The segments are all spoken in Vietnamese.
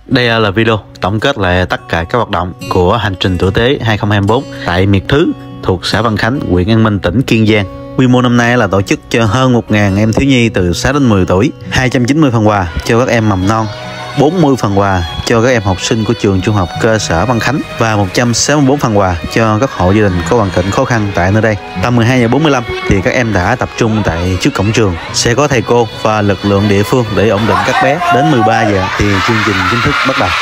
Đây là video tổng kết lại tất cả các hoạt động của hành trình tuổi Tế 2024 tại Miệt Thứ thuộc xã Văn Khánh, huyện An Minh, tỉnh Kiên Giang. Quy mô năm nay là tổ chức cho hơn 1.000 em thiếu nhi từ 6 đến 10 tuổi, 290 phần quà cho các em mầm non, 40 phần quà cho các em học sinh của trường trung học cơ sở Văn Khánh và 164 phần quà cho các hộ gia đình có hoàn cảnh khó khăn tại nơi đây. Tầm 12 giờ 45 thì các em đã tập trung tại trước cổng trường. Sẽ có thầy cô và lực lượng địa phương để ổn định các bé. Đến 13 giờ thì chương trình chính thức bắt đầu.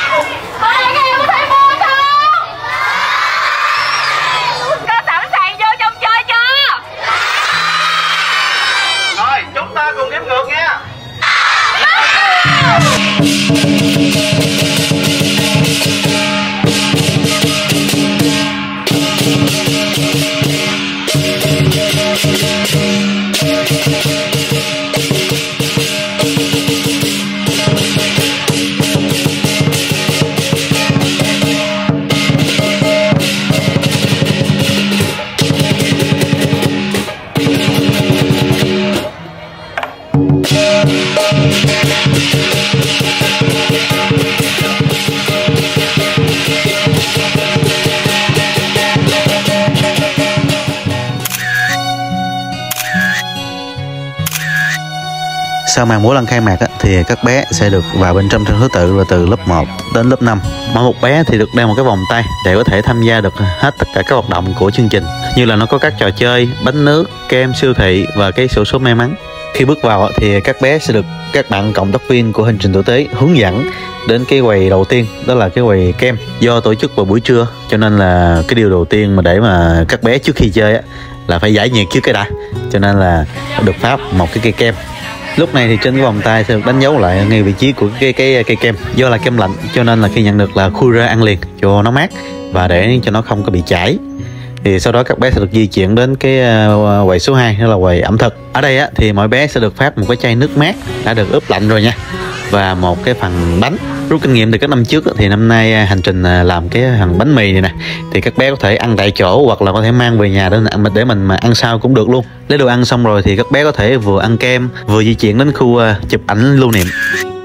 Chúng ta cùng đếm ngược nha. Sau màn múa lân khai mạc thì các bé sẽ được vào bên trong theo thứ tự là từ lớp 1 đến lớp 5. Mỗi một bé thì được đeo một cái vòng tay để có thể tham gia được hết tất cả các hoạt động của chương trình. Như là nó có các trò chơi, bánh nước, kem siêu thị và cái xổ số may mắn. Khi bước vào thì các bé sẽ được các bạn cộng tác viên của hành trình tuổi Tế hướng dẫn đến cái quầy đầu tiên, đó là cái quầy kem. Do tổ chức vào buổi trưa cho nên là cái điều đầu tiên mà để mà các bé trước khi chơi là phải giải nhiệt trước cái đã. Cho nên là được phát một cái cây kem. Lúc này thì trên cái vòng tay sẽ được đánh dấu lại ngay vị trí của cái cây kem. Do là kem lạnh cho nên là khi nhận được là khui ra ăn liền cho nó mát và để cho nó không có bị chảy. Thì sau đó các bé sẽ được di chuyển đến cái quầy số 2, đó là quầy ẩm thực. Ở đây thì mỗi bé sẽ được phát một cái chai nước mát đã được ướp lạnh rồi nha, và một cái phần bánh. Rút kinh nghiệm từ các năm trước thì năm nay hành trình làm cái phần bánh mì này nè, thì các bé có thể ăn tại chỗ hoặc là có thể mang về nhà để mình mà ăn sau cũng được luôn. Lấy đồ ăn xong rồi thì các bé có thể vừa ăn kem vừa di chuyển đến khu chụp ảnh lưu niệm.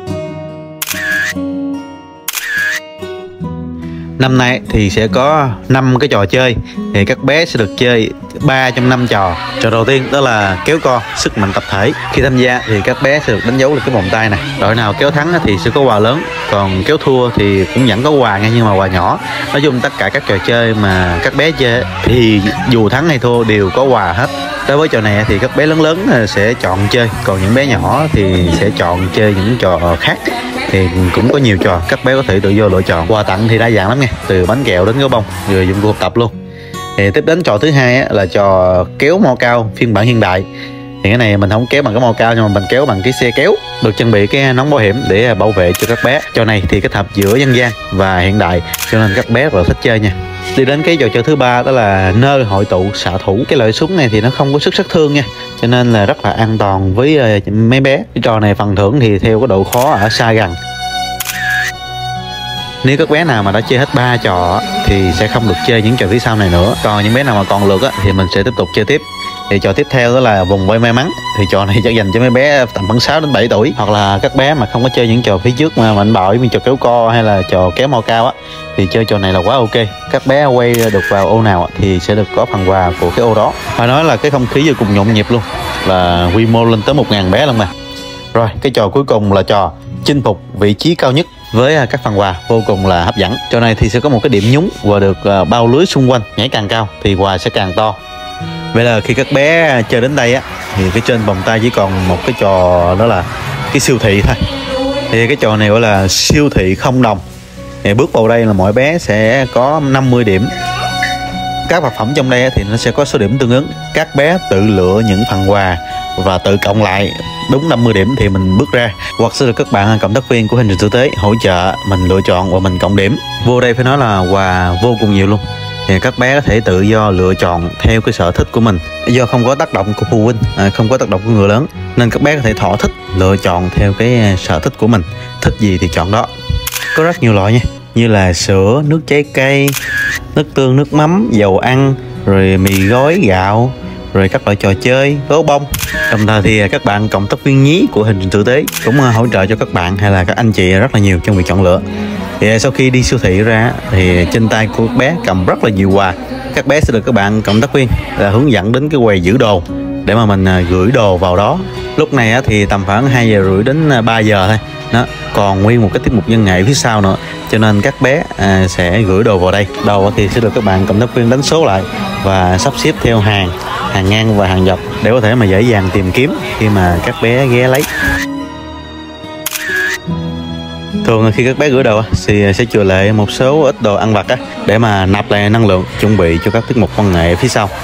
Năm nay thì sẽ có 5 cái trò chơi, thì các bé sẽ được chơi 3 trong 5 trò. Trò đầu tiên đó là kéo co, sức mạnh tập thể. Khi tham gia thì các bé sẽ được đánh dấu được cái vòng tay này. Đội nào kéo thắng thì sẽ có quà lớn, còn kéo thua thì cũng vẫn có quà nha, nhưng mà quà nhỏ. Nói chung tất cả các trò chơi mà các bé chơi thì dù thắng hay thua đều có quà hết. Đối với trò này thì các bé lớn sẽ chọn chơi, còn những bé nhỏ thì sẽ chọn chơi những trò khác. Thì cũng có nhiều trò, các bé có thể tự do lựa chọn. Quà tặng thì đa dạng lắm nha, từ bánh kẹo đến gấu bông, rồi dụng cụ học tập luôn. Thì tiếp đến trò thứ hai là trò kéo mo cao phiên bản hiện đại. Thì cái này mình không kéo bằng cái mo cao, nhưng mà mình kéo bằng cái xe kéo, được trang bị cái nón bảo hiểm để bảo vệ cho các bé. Trò này thì kết hợp giữa dân gian và hiện đại, cho nên các bé rất là thích chơi nha. Đi đến cái trò chơi thứ ba, đó là nơi hội tụ xạ thủ. Cái loại súng này thì nó không có sức sát thương nha, cho nên là rất là an toàn với mấy bé. Cái trò này phần thưởng thì theo cái độ khó ở xa gần. Nếu các bé nào mà đã chơi hết 3 trò thì sẽ không được chơi những trò phía sau này nữa. Còn những bé nào mà còn lượt thì mình sẽ tiếp tục chơi tiếp. Thì trò tiếp theo đó là vòng quay may mắn. Thì trò này chắc dành cho mấy bé tầm khoảng 6 đến 7 tuổi, hoặc là các bé mà không có chơi những trò phía trước mà mạnh bạo như trò kéo co hay là trò kéo mo cao thì chơi trò này là quá ok. Các bé quay được vào ô nào thì sẽ được có phần quà của cái ô đó. Phải nói là cái không khí vô cùng nhộn nhịp luôn, là quy mô lên tới 1.000 bé luôn mà. Rồi cái trò cuối cùng là trò chinh phục vị trí cao nhất, với các phần quà vô cùng là hấp dẫn. Trò này thì sẽ có một cái điểm nhúng và được bao lưới xung quanh, nhảy càng cao thì quà sẽ càng to. Vậy là khi các bé chơi đến đây thì cái trên vòng tay chỉ còn một cái trò, đó là cái siêu thị thôi. Thì cái trò này gọi là siêu thị không đồng. Thì bước vào đây là mỗi bé sẽ có 50 điểm. Các vật phẩm trong đây thì nó sẽ có số điểm tương ứng. Các bé tự lựa những phần quà và tự cộng lại đúng 50 điểm thì mình bước ra, hoặc sẽ được các bạn cộng tác viên của hành trình tuổi Tế hỗ trợ mình lựa chọn và mình cộng điểm. Vô đây phải nói là quà vô cùng nhiều luôn. Thì các bé có thể tự do lựa chọn theo cái sở thích của mình. Do không có tác động của phụ huynh, không có tác động của người lớn, nên các bé có thể thỏa thích lựa chọn theo cái sở thích của mình. Thích gì thì chọn đó. Có rất nhiều loại nha, như là sữa, nước trái cây, nước tương, nước mắm, dầu ăn, rồi mì gói, gạo, rồi các loại trò chơi, gấu bông. Đồng thời thì các bạn cộng tác viên nhí của Hành Trình Tử Tế cũng hỗ trợ cho các bạn hay là các anh chị rất là nhiều trong việc chọn lựa. Thì sau khi đi siêu thị ra thì trên tay của các bé cầm rất là nhiều quà. Các bé sẽ được các bạn cộng tác viên là hướng dẫn đến cái quầy giữ đồ để mà mình gửi đồ vào đó. Lúc này thì tầm khoảng 2 giờ rưỡi đến 3 giờ thôi. Đó, còn nguyên một cái tiết mục văn nghệ phía sau nữa, cho nên các bé sẽ gửi đồ vào đây. Đồ thì sẽ được các bạn cộng tác viên đánh số lại và sắp xếp theo hàng ngang và hàng dọc để có thể mà dễ dàng tìm kiếm khi mà các bé ghé lấy. Thường khi các bé gửi đồ thì sẽ chừa lại một số ít đồ ăn vặt để mà nạp lại năng lượng chuẩn bị cho các tiết mục văn nghệ phía sau.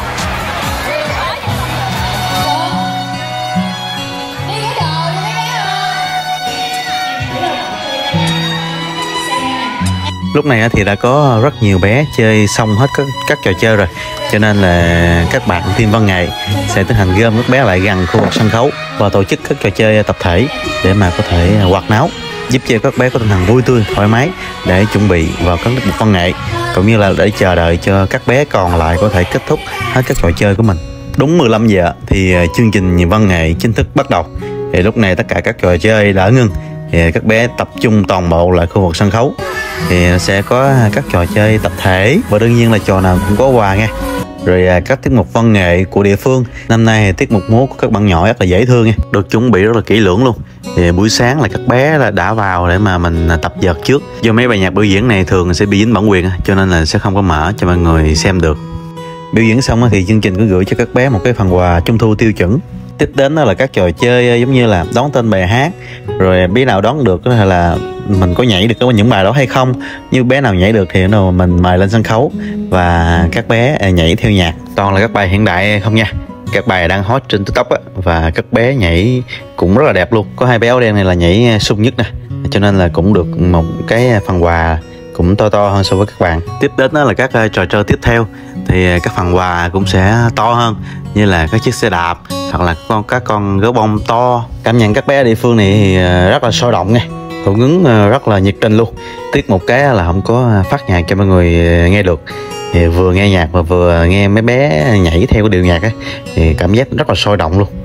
Lúc này thì đã có rất nhiều bé chơi xong hết các trò chơi rồi, cho nên là các bạn team văn nghệ sẽ tiến hành gom các bé lại gần khu vực sân khấu và tổ chức các trò chơi tập thể để mà có thể hoạt náo, giúp cho các bé có tinh thần vui tươi thoải mái để chuẩn bị vào các tiết mục văn nghệ, cũng như là để chờ đợi cho các bé còn lại có thể kết thúc hết các trò chơi của mình. Đúng 15 giờ thì chương trình văn nghệ chính thức bắt đầu. Thì lúc này tất cả các trò chơi đã ngưng, thì các bé tập trung toàn bộ lại khu vực sân khấu. Thì sẽ có các trò chơi tập thể và đương nhiên là trò nào cũng có quà nha. Rồi các tiết mục văn nghệ của địa phương. Năm nay thì tiết mục múa của các bạn nhỏ rất là dễ thương nha, được chuẩn bị rất là kỹ lưỡng luôn. Thì buổi sáng là các bé là đã vào để mà mình tập dượt trước. Do mấy bài nhạc biểu diễn này thường sẽ bị dính bản quyền, cho nên là sẽ không có mở cho mọi người xem được. Biểu diễn xong thì chương trình có gửi cho các bé một cái phần quà trung thu tiêu chuẩn. Tiếp đến đó là các trò chơi giống như là đón tên bài hát, rồi bé nào đón được hay là mình có nhảy được những bài đó hay không. Như bé nào nhảy được thì mình mời lên sân khấu và các bé nhảy theo nhạc. Toàn là các bài hiện đại không nha, các bài đang hot trên TikTok và các bé nhảy cũng rất là đẹp luôn. Có hai bé áo đen này là nhảy sung nhất nè, cho nên là cũng được một cái phần quà cũng to hơn so với các bạn. Tiếp đến đó là các trò chơi tiếp theo thì các phần quà cũng sẽ to hơn, như là các chiếc xe đạp hoặc là các con gấu bông to. Cảm nhận các bé ở địa phương này thì rất là sôi động nha, hưởng ứng rất là nhiệt tình luôn. Tiếc một cái là không có phát nhạc cho mọi người nghe được, thì vừa nghe nhạc và vừa nghe mấy bé nhảy theo cái điệu nhạc thì cảm giác rất là sôi động luôn.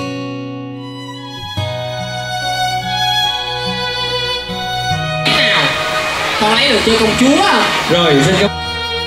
Con lấy được chơi công chúa rồi xin cảm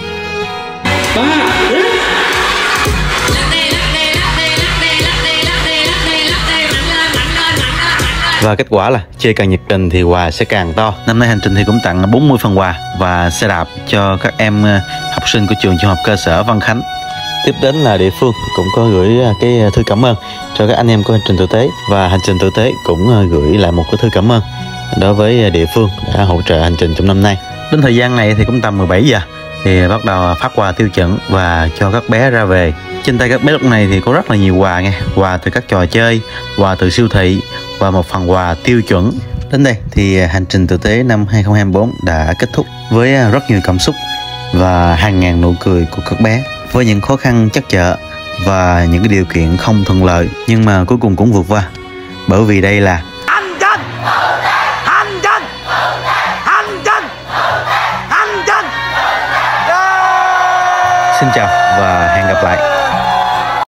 Và kết quả là chơi càng nhiệt tình thì quà sẽ càng to. Năm nay hành trình thì cũng tặng 40 phần quà và xe đạp cho các em học sinh của trường trung học cơ sở Văn Khánh. Tiếp đến là địa phương cũng có gửi cái thư cảm ơn cho các anh em của Hành Trình Tử Tế, và Hành Trình Tử Tế cũng gửi lại một cái thư cảm ơn đối với địa phương đã hỗ trợ hành trình trong năm nay. Đến thời gian này thì cũng tầm 17 giờ thì bắt đầu phát quà tiêu chuẩn và cho các bé ra về. Trên tay các bé lúc này thì có rất là nhiều quà nha, quà từ các trò chơi, quà từ siêu thị và một phần quà tiêu chuẩn. Đến đây thì Hành Trình Tử Tế năm 2024 đã kết thúc với rất nhiều cảm xúc và hàng ngàn nụ cười của các bé. Với những khó khăn trắc trở và những cái điều kiện không thuận lợi, nhưng mà cuối cùng cũng vượt qua, bởi vì đây là hành trình. Xin chào và hẹn gặp lại.